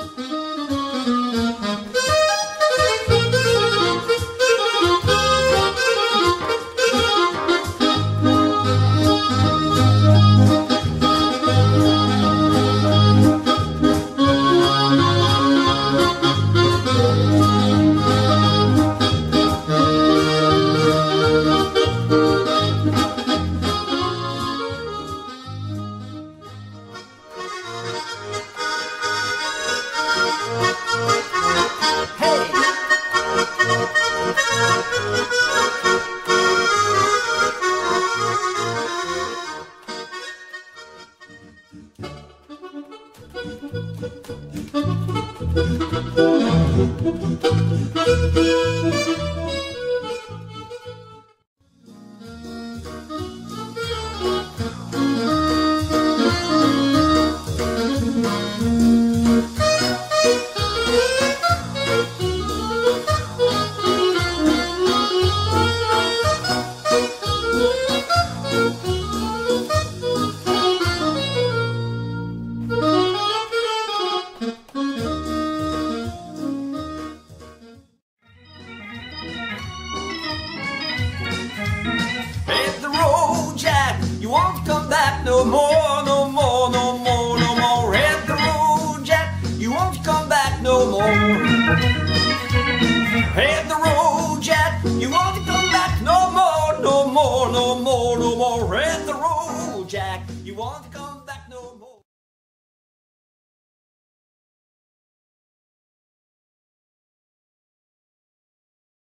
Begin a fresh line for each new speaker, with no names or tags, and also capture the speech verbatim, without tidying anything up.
Won't come back no more, no more, no more, no more. Hit the road, Jack, you won't come back no more. Hit the road.